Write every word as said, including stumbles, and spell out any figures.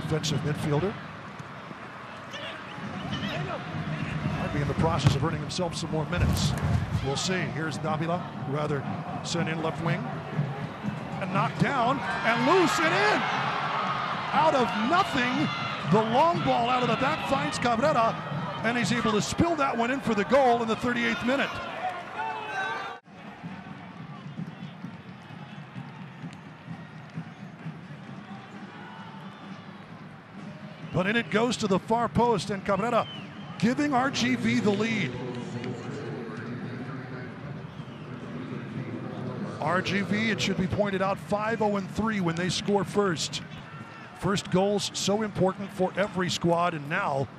defensive midfielder. Might be in the process of earning himself some more minutes. We'll see. Here's Davila, rather sent in left wing. And knocked down and loose and in. Out of nothing, the long ball out of the back finds Cabrera, and he's able to spill that one in for the goal in the thirty-eighth minute. But in it goes to the far post, and Cabrera giving R G V the lead. R G V, it should be pointed out, five oh three when they score first. First goals so important for every squad, and now